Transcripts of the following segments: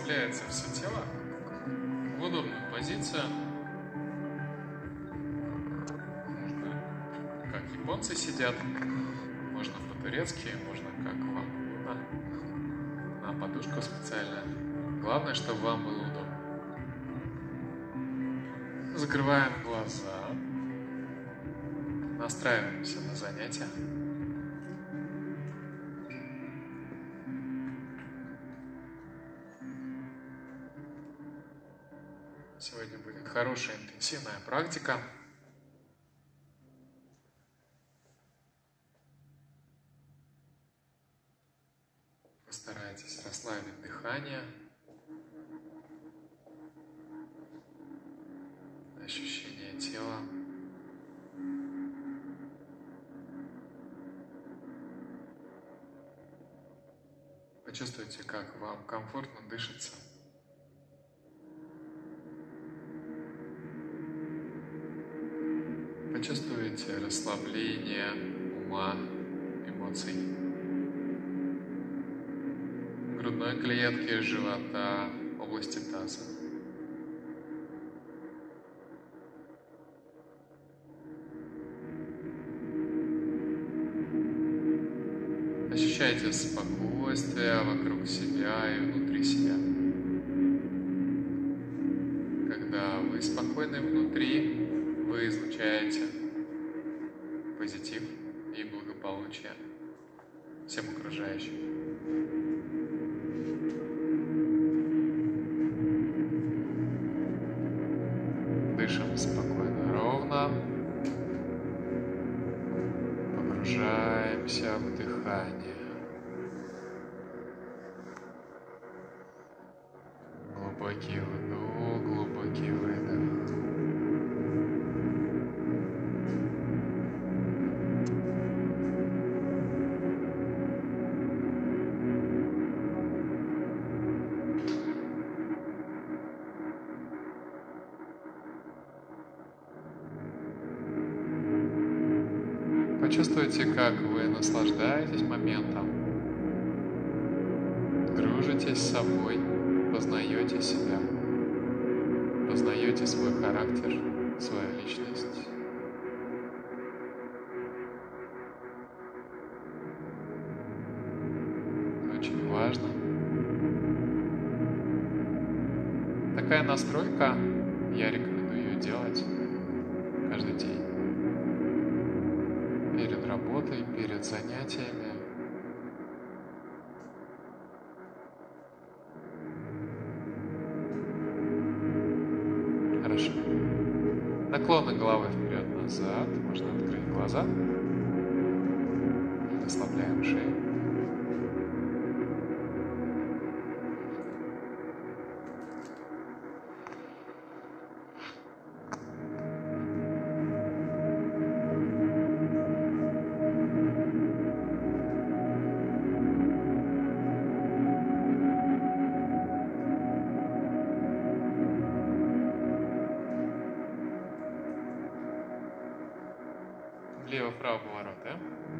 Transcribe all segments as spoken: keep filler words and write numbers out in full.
расслабляется все тело в удобную позицию. Можно, как японцы сидят, можно по-турецки, можно как вам угодно, на подушку специально. Главное, чтобы вам было удобно. Закрываем глаза, настраиваемся на занятия. Сегодня будет хорошая интенсивная практика. Постарайтесь расслабить дыхание, ощущение тела. Почувствуйте, как вам комфортно дышится. Почувствуйте расслабление ума, эмоций. Грудной клетки, живота, области таза. Ощущайте спокойствие вокруг себя и внутри себя. Когда вы спокойны внутри, вы излучаете позитив и благополучие всем окружающим. Дышим спокойно, ровно. Погружаемся в дыхание. Глубокий вдох, глубокий выдох. Почувствуйте, как вы наслаждаетесь моментом, дружите с собой, познаете себя, познаете свой характер, свою личность. Это очень важно. Такая настройка, я рекомендую ее делать каждый день. Перед работой, перед занятиями. Хорошо. Наклоны головы вперед-назад. Можно открыть глаза. Расслабляем шею. Влево-вправо поворот, да?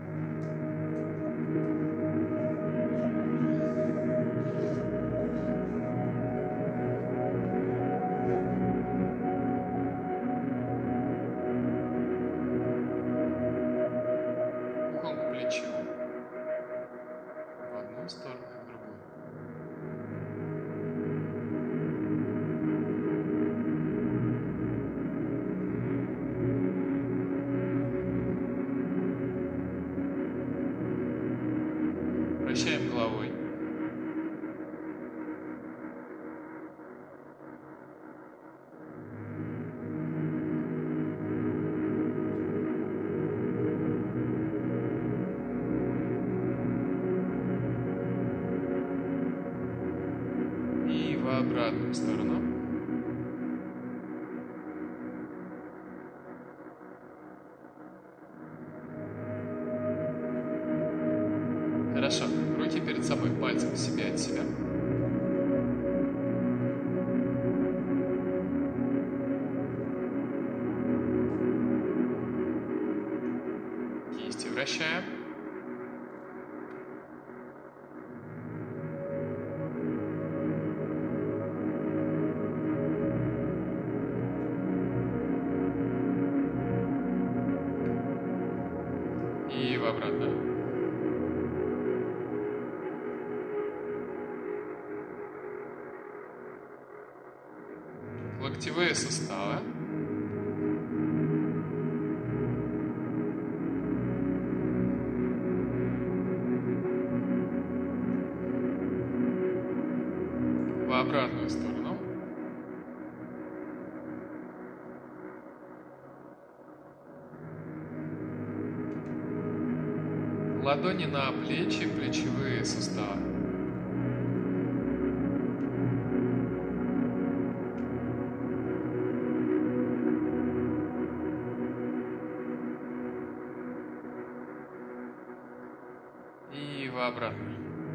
Ухом к плечу. В одну сторону и в другую. Вращаем головой. И в обратную сторону. Хорошо. Руки перед собой, пальцем себе от себя. Кисти вращаем. обратно. Локтевые суставы. В обратную сторону. Ладони на плечи, плечевые суставы. И в обратную.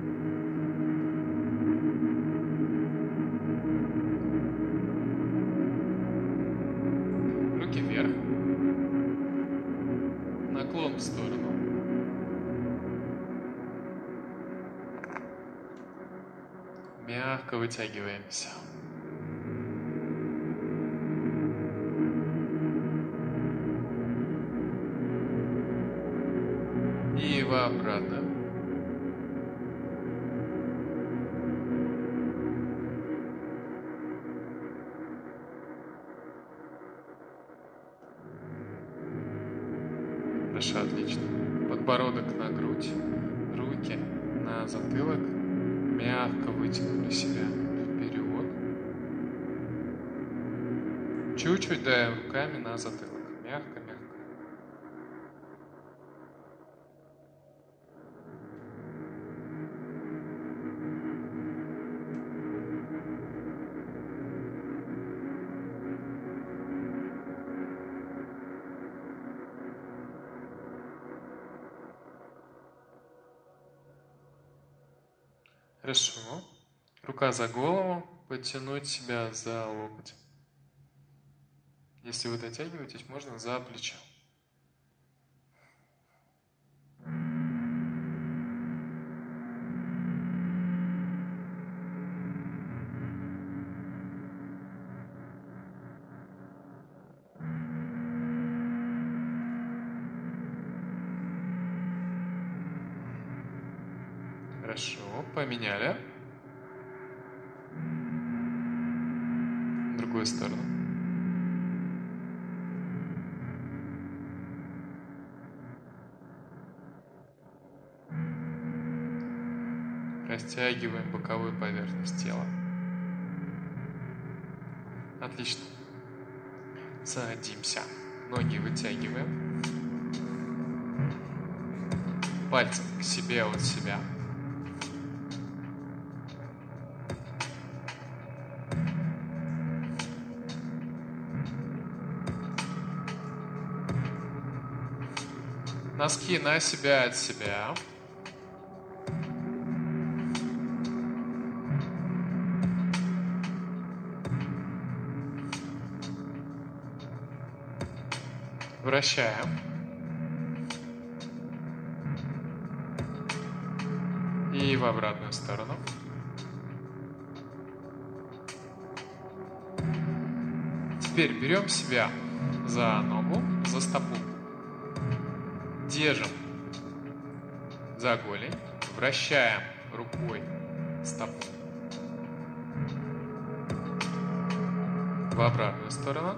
Руки вверх. Наклон в сторону. Мягко вытягиваемся. И в обратно. Хорошо, отлично. Подбородок на грудь, руки на затылок. Мягко вытянули себя вперед. Чуть-чуть давим руками на затылок. Мягко, мягко. Хорошо. Рука за голову, подтянуть себя за локоть. Если вы дотягиваетесь, можно за плечо. Хорошо, поменяли. В другую сторону. Растягиваем боковую поверхность тела. Отлично. Садимся. Ноги вытягиваем. Пальцем к себе от себя. Носки на себя от себя. Вращаем. И в обратную сторону. Теперь берем себя за ногу, за стопу. Держим за голень, вращаем рукой стопу в обратную сторону.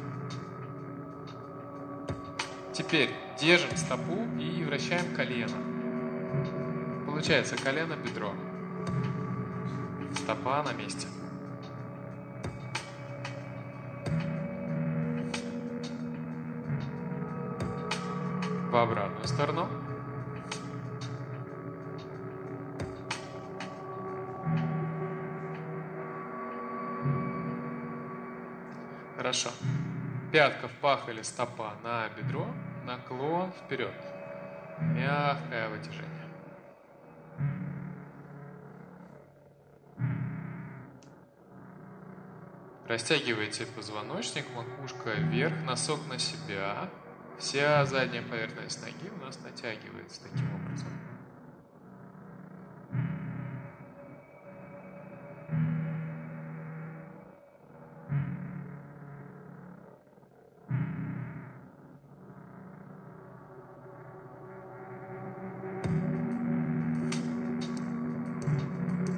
Теперь держим стопу и вращаем колено. Получается колено, бедро. Стопа на месте. В обратную сторону. Хорошо. Пятка в пах или стопа на бедро, наклон вперед. Мягкое вытяжение. Растягивайте позвоночник, макушка вверх, носок на себя. Вся задняя поверхность ноги у нас натягивается таким образом.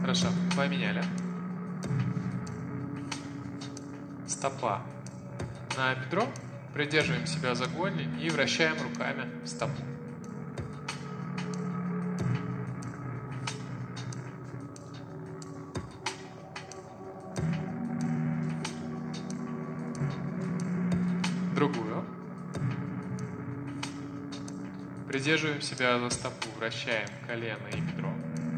Хорошо, поменяли. Стопа на бедро. Придерживаем себя за голень и вращаем руками стопу. Другую. Придерживаем себя за стопу, вращаем колено и бедро.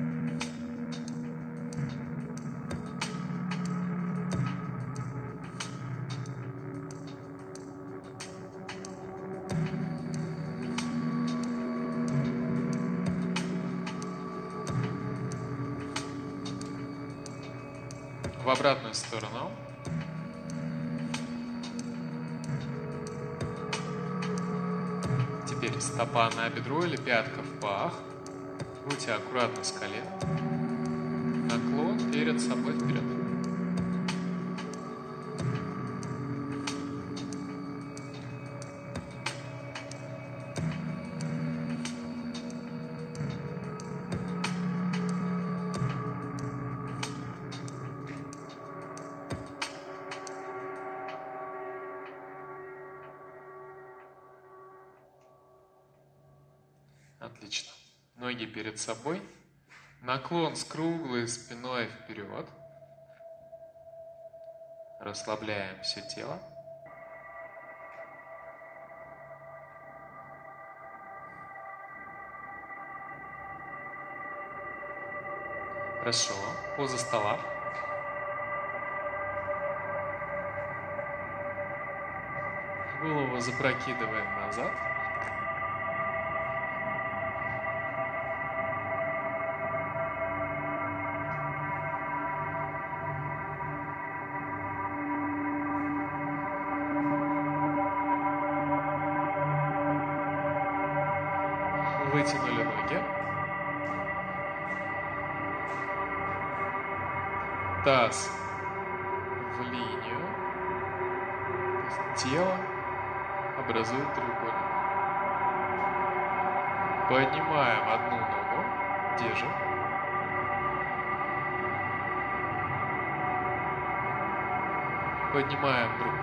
В обратную сторону. Теперь стопа на бедро или пятка в пах. Будьте аккуратны с колен. Наклон перед собой вперед. Отлично. Ноги перед собой. Наклон с круглой спиной вперед. Расслабляем все тело. Хорошо. Поза стола. Голову запрокидываем назад. Вытянули ноги. Таз в линию. Тело образует треугольник. Поднимаем одну ногу. Держим. Поднимаем другую.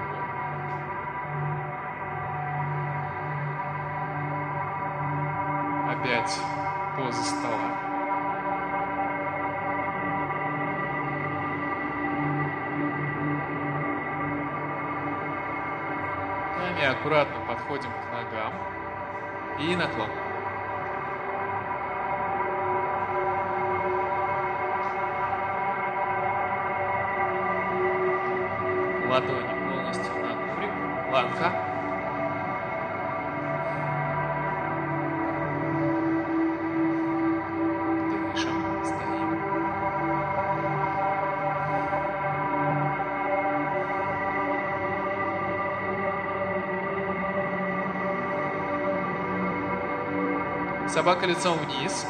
Опять поза стола. И аккуратно подходим к ногам. И наклон. Ладони полностью на коврик. Планка. Собака лицом вниз.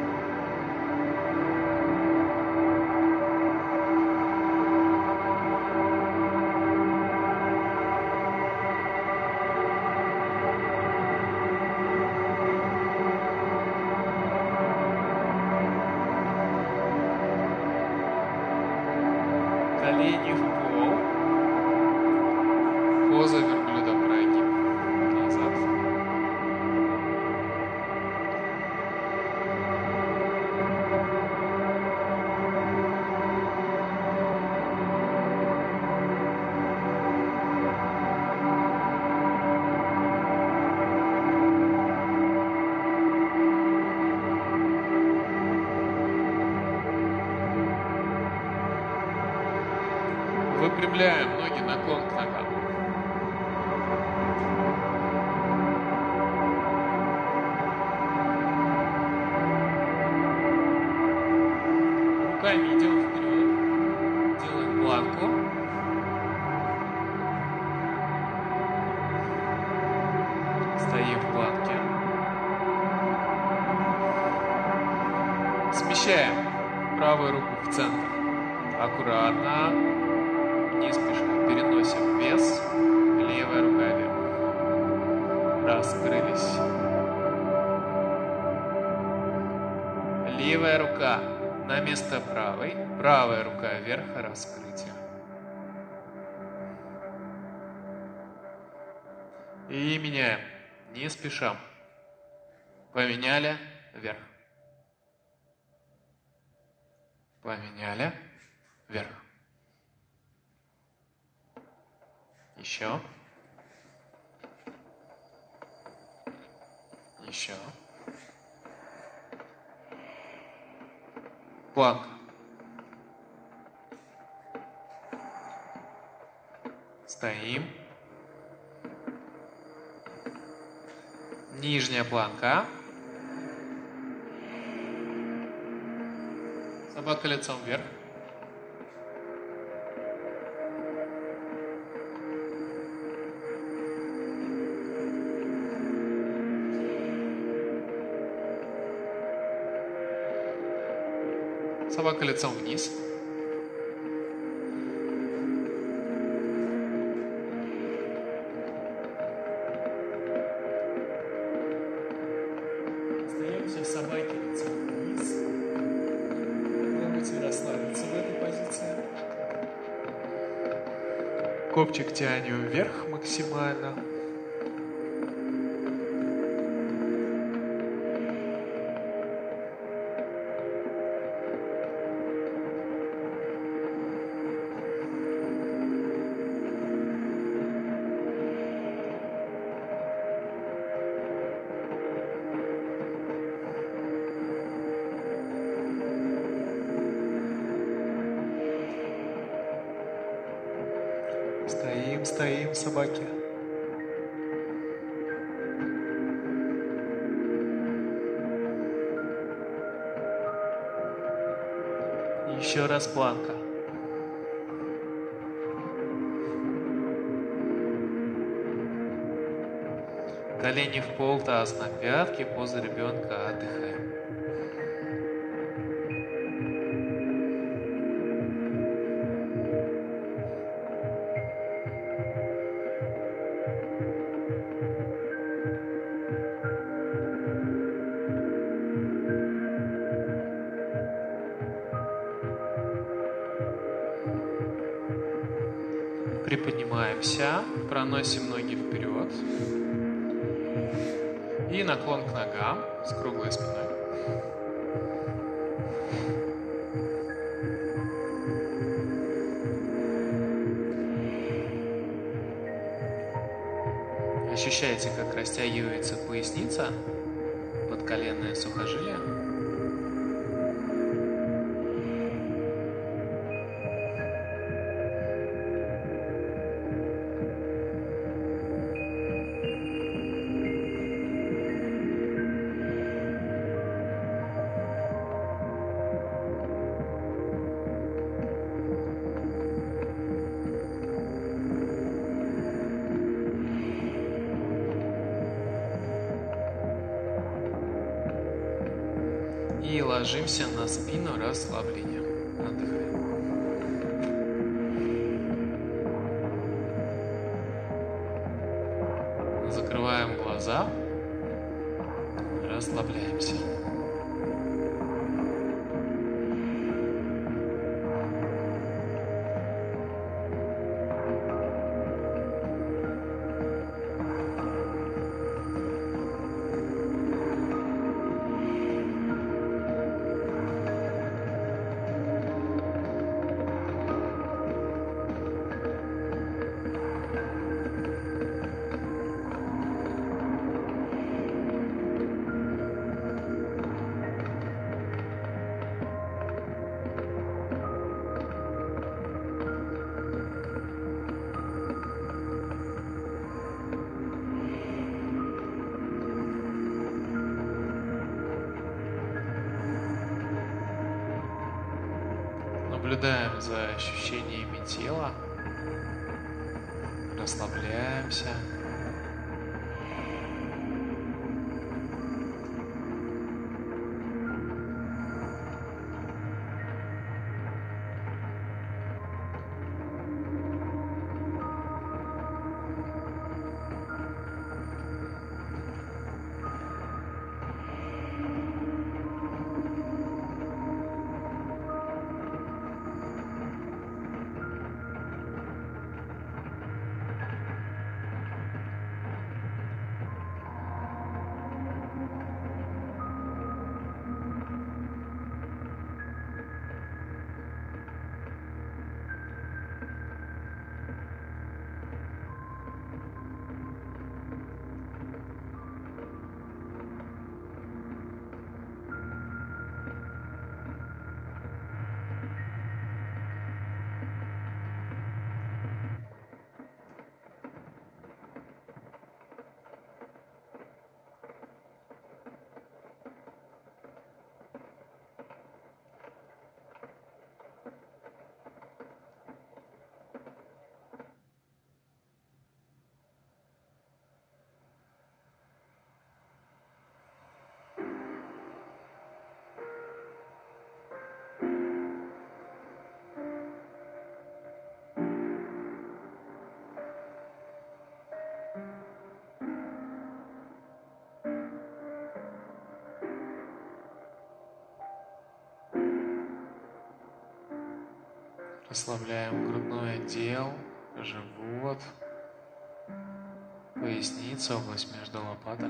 Колени в пол. Поза верблюда прогиб. Назад. Выпрямляем ноги, наклон к ногам. Руками идем вперед. Делаем планку. Стоим в планке. Смещаем правую руку в центр. Аккуратно. Не спешим. Переносим вес. Левая рука вверх. Раскрылись. Левая рука на место правой. Правая рука вверх, раскрытие. И меняем. Не спешам. Поменяли. Вверх. Поменяли. Вверх. Еще. Еще. Планка. Стоим. Нижняя планка. Собака лицом вверх. Собака лицом вниз. Остаемся собаки лицом вниз. Пробуйте расслабиться в этой позиции. Копчик тянем вверх максимально. Стоим, стоим, собаки. Еще раз планка. Колени в пол, таз на пятки, поза ребенка, отдыхаем. Приподнимаемся, проносим ноги вперед. И наклон к ногам с круглой спиной. Ощущаете, как растягивается поясница, подколенное сухожилие. И ложимся на спину, расслабление. Отдыхаем. Закрываем глаза, расслабляемся. Наблюдаем за ощущениями тела, расслабляемся. Расслабляем грудной отдел, живот, поясницу, область между лопаток.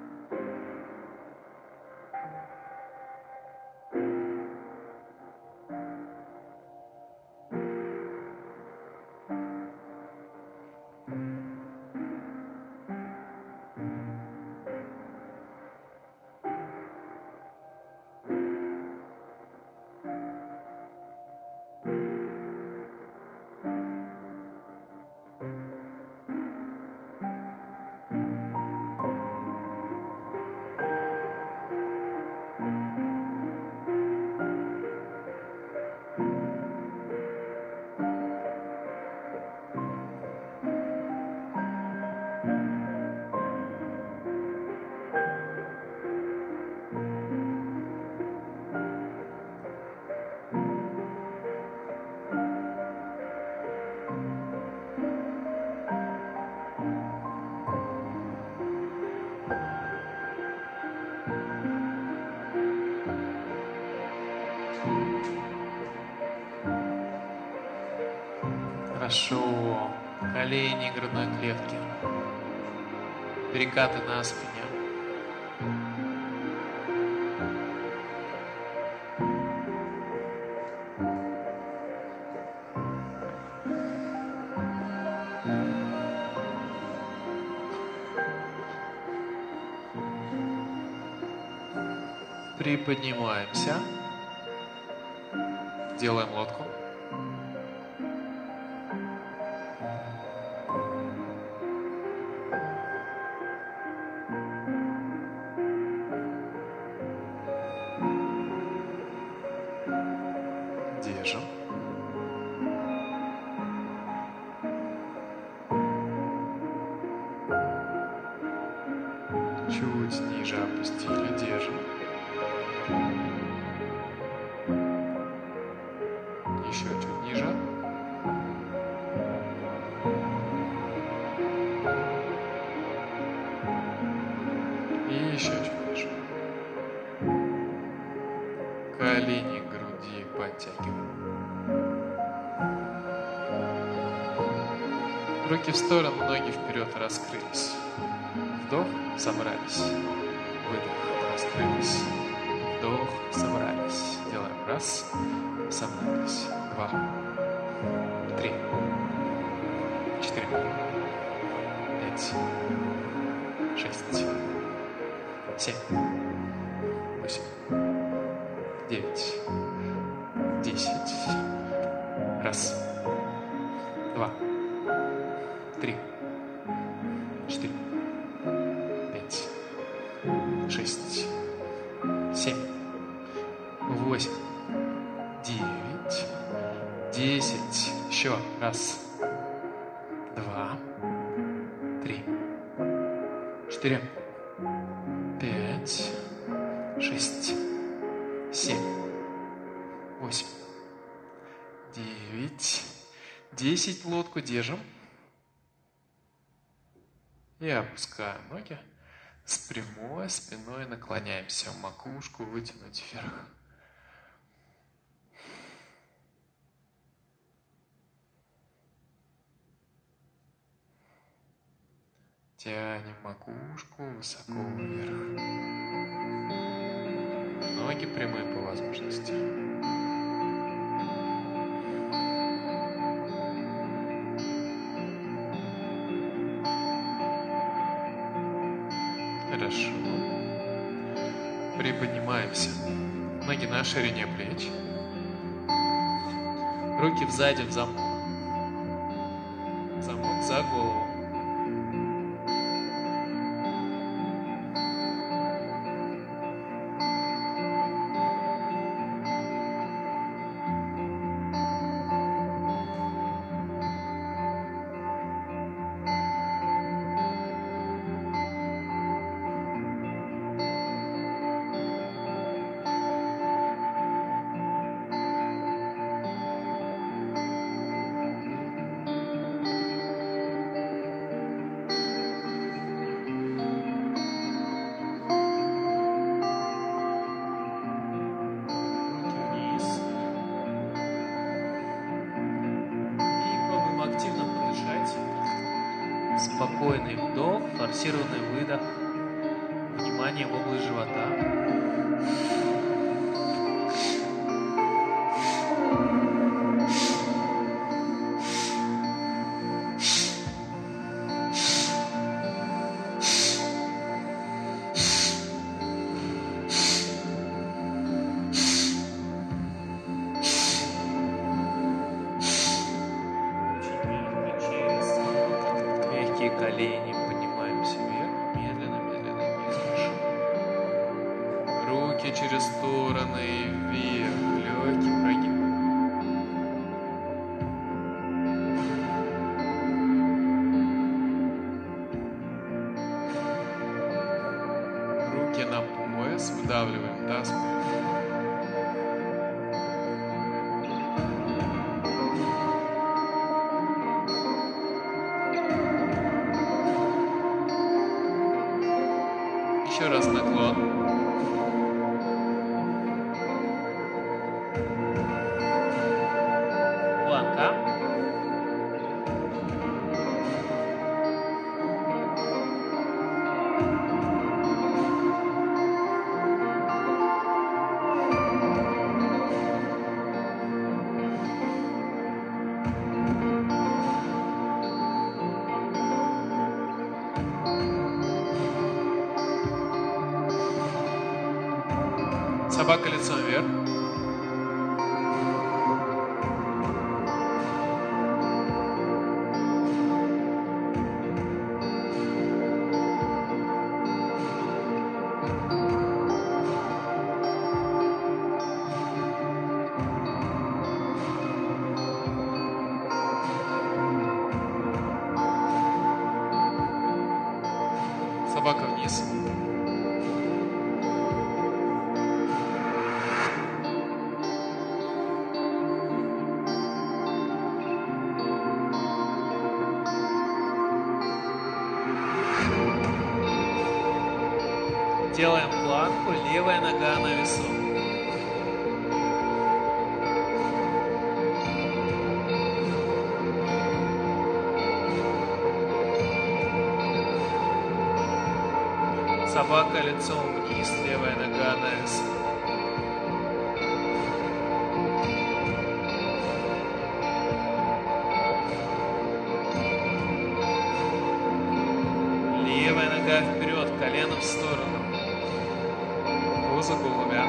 Хорошо. Колени грудной клетки. Перекаты на спине. Приподнимаемся. Делаем лодку. Держим. Чуть ниже опустили, держим. Еще чуть ниже. И еще чуть ниже. Колени к груди подтягиваем. Руки в сторону, ноги вперед, раскрылись. Вдох, собрались. Выдох, раскрылись. Вдох, собрались. Делаем раз, собрались. Два, три, четыре, пять, шесть, семь, восемь, девять, десять. Раз, два, три, четыре, пять, шесть, семь, восемь, девять, десять. Еще раз, два, три, четыре, пять, шесть, семь, восемь, девять, десять. Лодку держим. И опускаем ноги. С прямой спиной наклоняемся. Макушку вытянуть вверх. Тянем макушку высоко вверх. Ноги прямые по возможности. Хорошо. Приподнимаемся. Ноги на ширине плеч. Руки сзади в замок. Замок за голову. Спокойный вдох, форсированный выдох. Внимание в область живота. Колени поднимаемся вверх, медленно, медленно, не спешим. Руки через стороны вверх, легкий прогиб. Руки на пояс, вдавливаем таз вперед. Еще раз наклон. Планка. Собака лицом вверх. Собака вниз. Делаем планку, левая нога на весу. Собака лицом вниз, левая нога на весу. Левая нога вперед, колено в сторону. Поза голубя.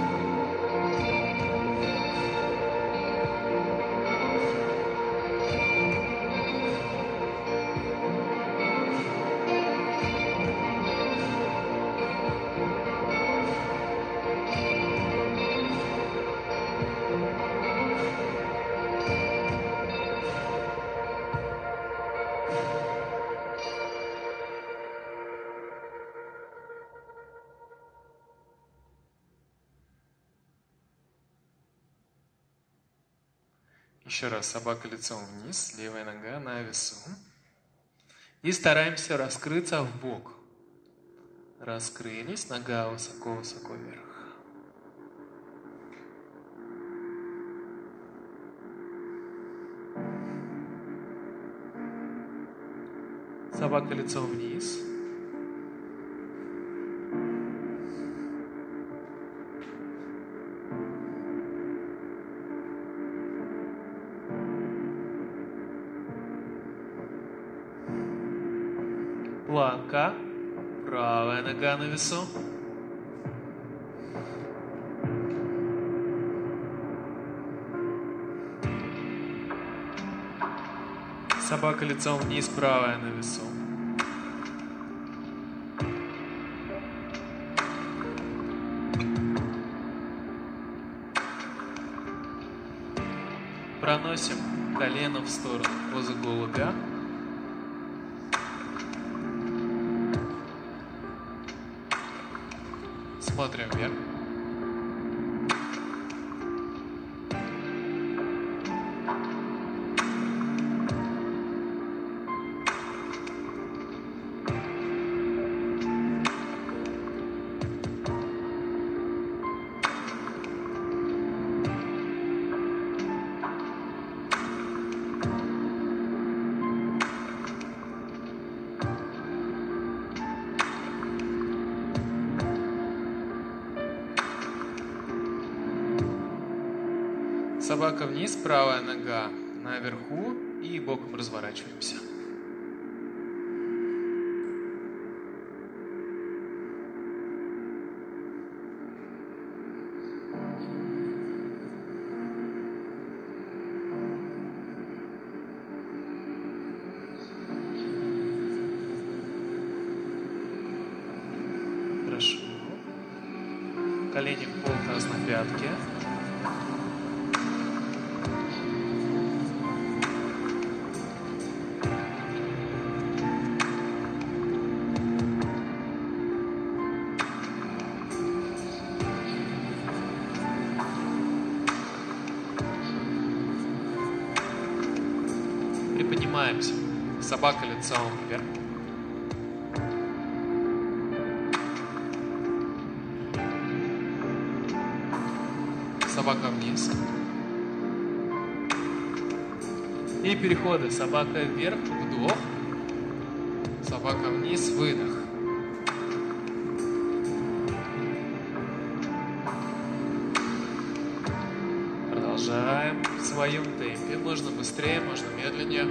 Еще раз, собака лицом вниз, левая нога на весу. И стараемся раскрыться в бок. Раскрылись, нога высоко-высоко вверх. Собака лицом вниз. Планка. Правая нога на весу. Собака лицом вниз, правая на весу. Проносим колено в сторону, поза голубя. Смотрим вверх. Собака вниз, правая нога наверху и боком разворачиваемся. Хорошо. Колени в пол, таз на пятки. Приподнимаемся. Собака лицом вверх. Собака вниз. И переходы. Собака вверх, вдох. Собака вниз, выдох. Продолжаем в своем темпе. Можно быстрее, можно медленнее.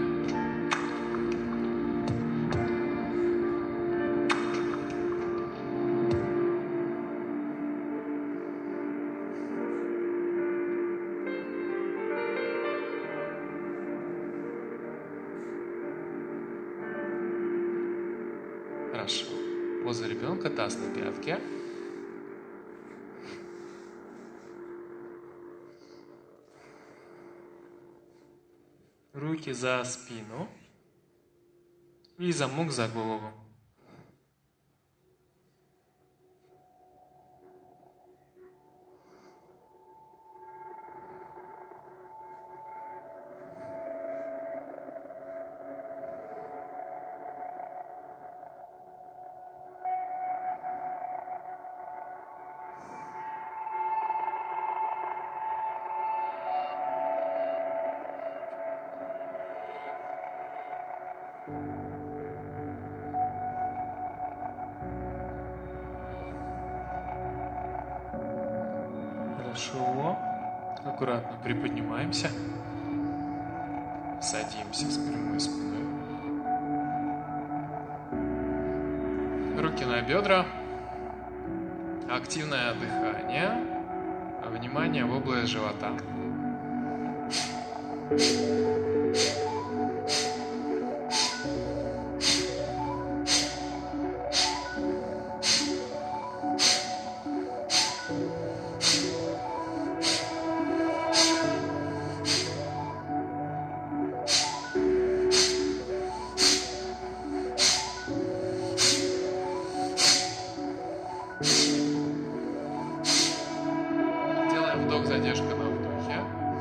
Хорошо. Поза ребенка, таз на пятке. Руки за спину и замок за голову. Хорошо. Аккуратно приподнимаемся. Садимся с прямой спиной. Руки на бедра. Активное дыхание. Внимание в область живота. Делаем вдох, задержка на вдохе.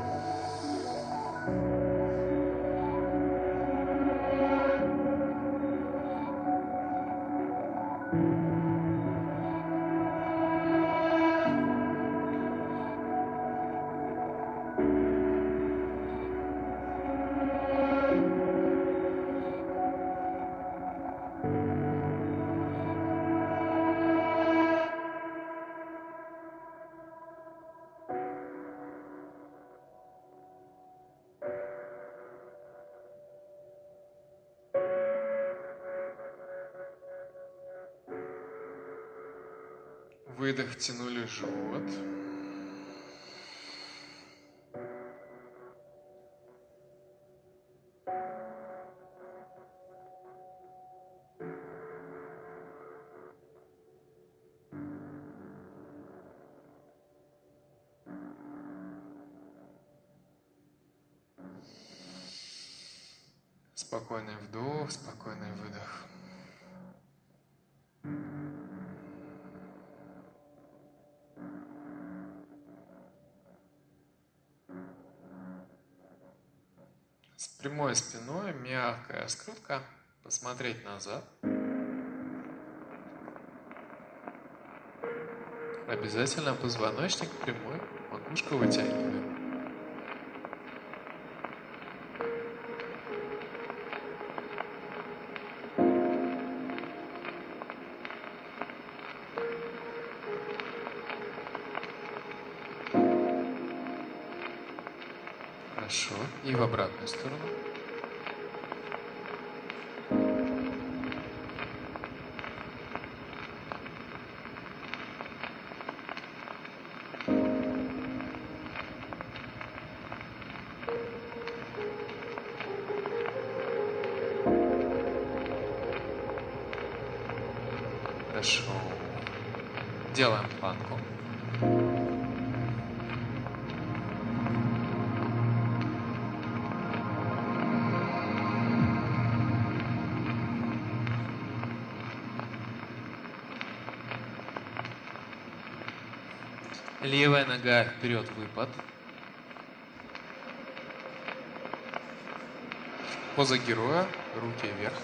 Выдох, тянули живот. Спокойный вдох, спокойный выдох. С прямой спиной, мягкая скрутка, посмотреть назад. Обязательно позвоночник прямой, макушку вытягиваем. Хорошо. И в обратную сторону. Хорошо. Делаем планку. Левая нога вперед, выпад. Поза героя, руки вверх.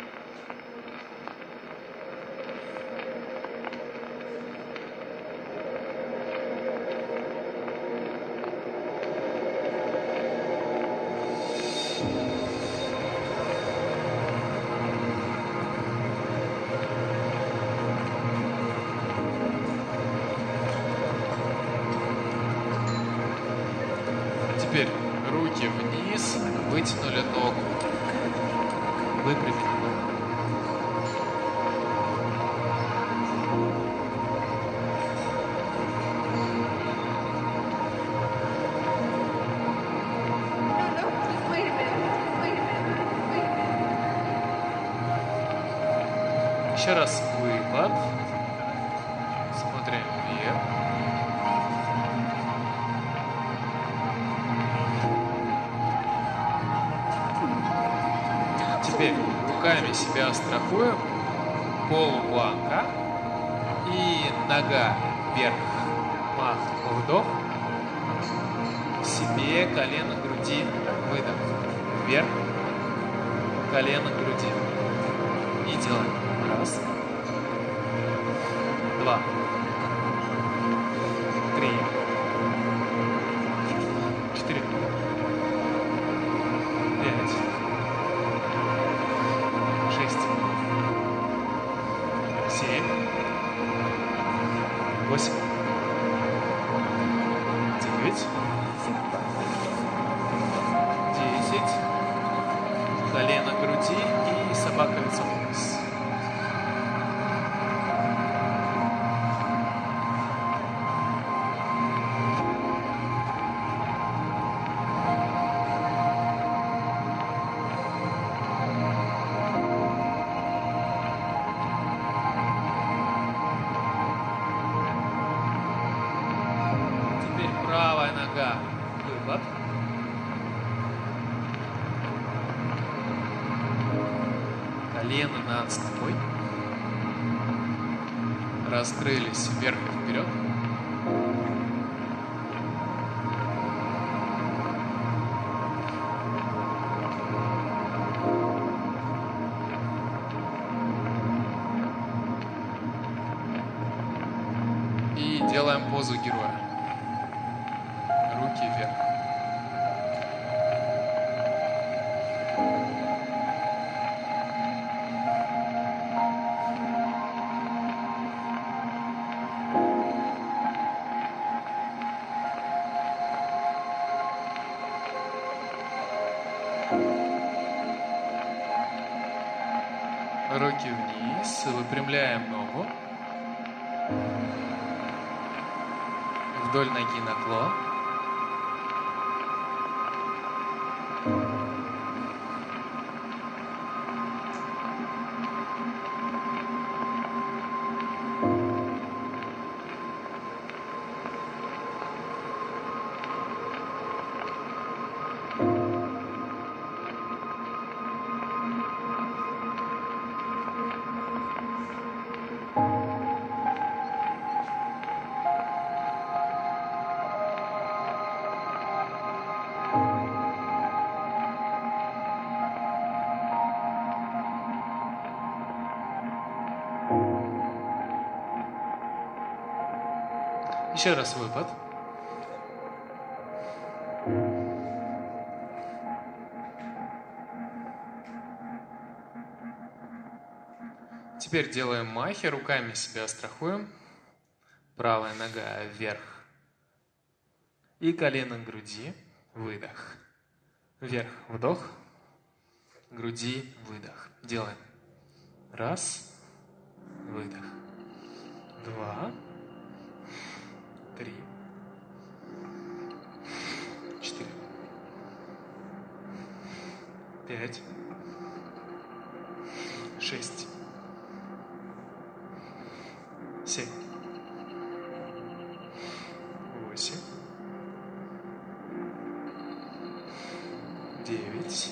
Теперь руки вниз, вытянули ногу, выпрямили ногу. Еще раз выпад. Смотрим вверх. Теперь руками себя страхуем. Полупланка. И нога вверх. Мах, вдох. К себе, колено, груди, выдох. Вверх. Колено, груди. И делаем. Раз. Два. Три. Четыре. Пять. Шесть. Семь. Восемь. Девять. Десять. Колено груди и собака лицом вниз. Правая нога, выпад. Колено над стопой. Раскрылись вверх и вперед. И делаем позу героя. Руки вверх. Руки вниз, выпрямляем ногу. Вдоль ноги наклон. Еще раз выпад. Теперь делаем махи, руками себя страхуем. Правая нога вверх. И колено к груди. Выдох. Вверх, вдох, груди, выдох. Делаем. Раз, выдох. Два, три, четыре, пять, шесть, семь, восемь, девять,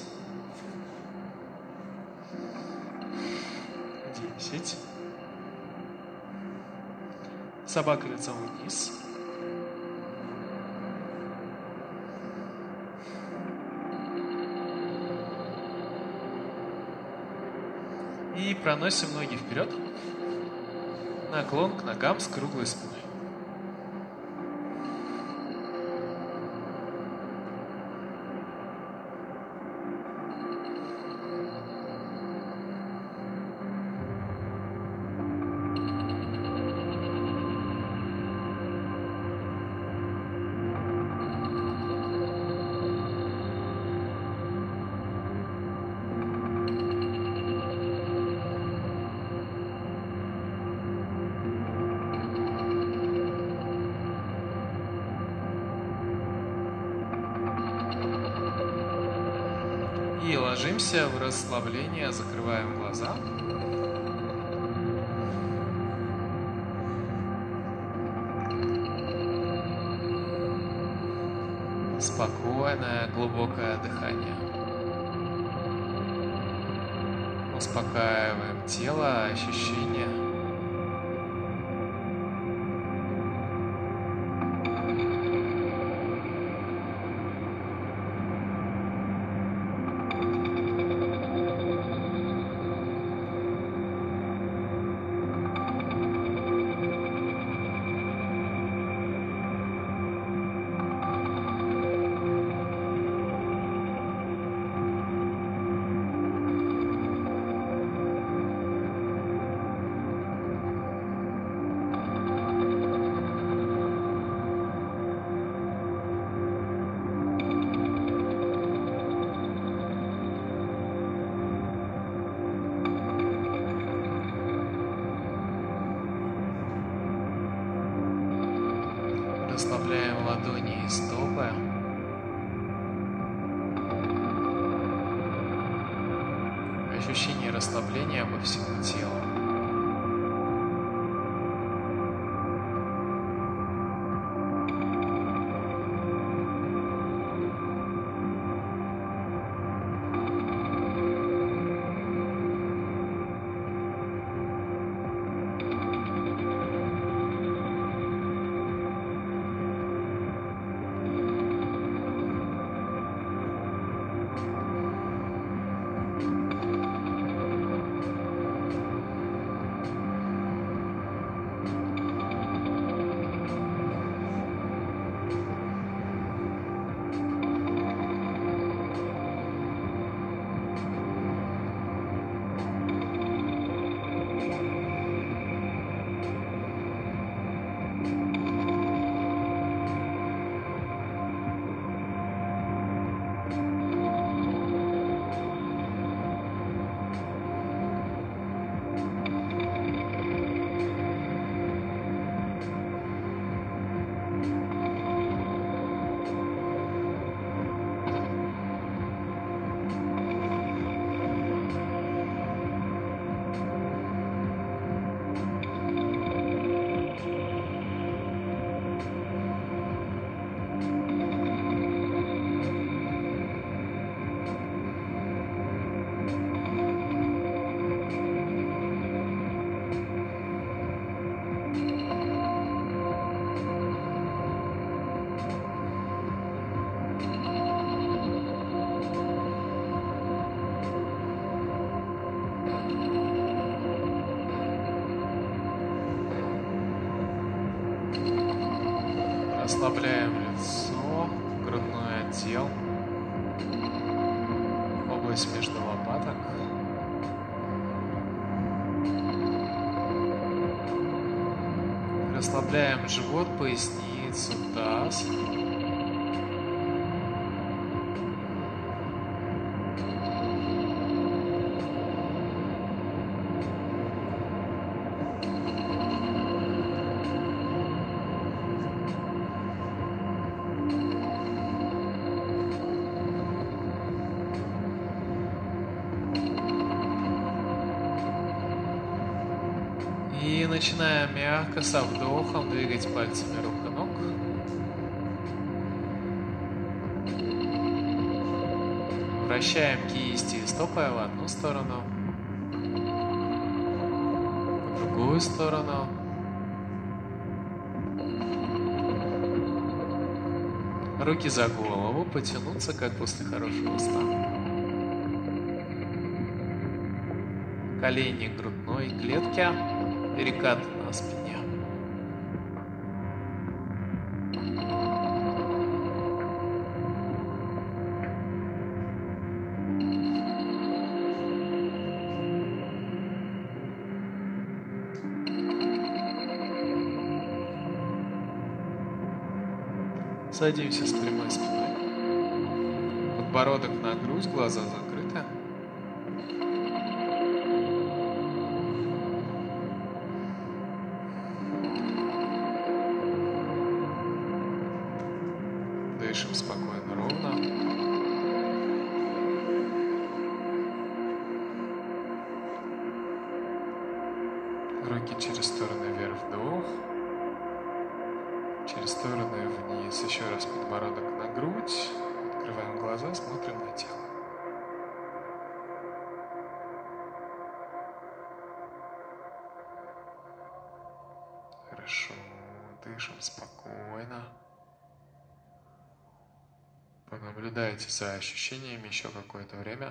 десять. Собака лицом вниз. И проносим ноги вперед. Наклон к ногам с круглой спиной. И ложимся в расслабление, закрываем глаза. Спокойное, глубокое дыхание. Успокаиваем тело, ощущения. Расслабляем ладони и стопы. Ощущение расслабления по всему телу. Расслабляем лицо, грудной отдел, область между лопаток. Расслабляем живот, поясницу, таз. И начинаем мягко со вдохом двигать пальцами рук и ног. Вращаем кисти и стопы в одну сторону, в другую сторону. Руки за голову, потянуться, как после хорошего сна. Колени к грудной клетке, перекат на спине. Садимся с прямой спиной. Подбородок на грудь, глаза закрыты. Дышим спокойно, ровно. Руки через стороны вверх, вдох. Через стороны вниз. Еще раз подбородок на грудь. Открываем глаза, смотрим на тело. Хорошо. Дышим спокойно. Понаблюдайте за ощущениями еще какое-то время.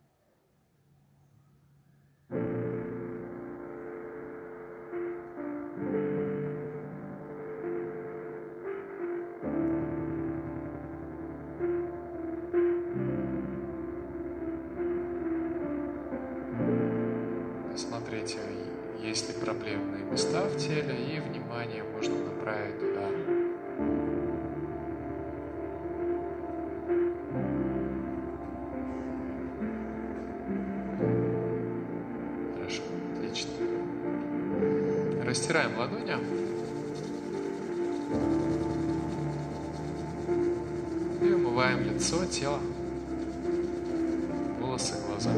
Смотрите, есть ли проблемные места в теле, и внимание можно направить туда. Хорошо, отлично. Растираем ладони. И умываем лицо, тело, волосы, глаза.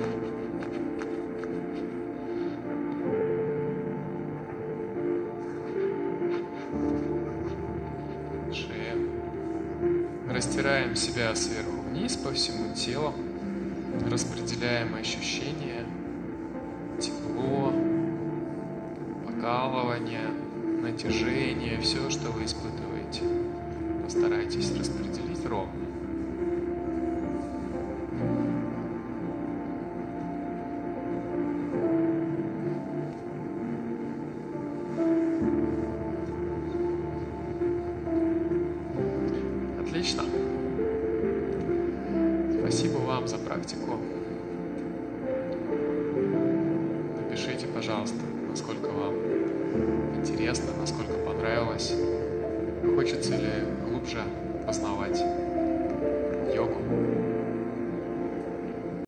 Растираем себя сверху вниз по всему телу, распределяем ощущения, тепло, покалывание, натяжение, все, что вы испытываете. Постарайтесь распределить ровно. Отлично. Спасибо вам за практику. Напишите, пожалуйста, насколько вам интересно, насколько понравилось. Хочется ли глубже познавать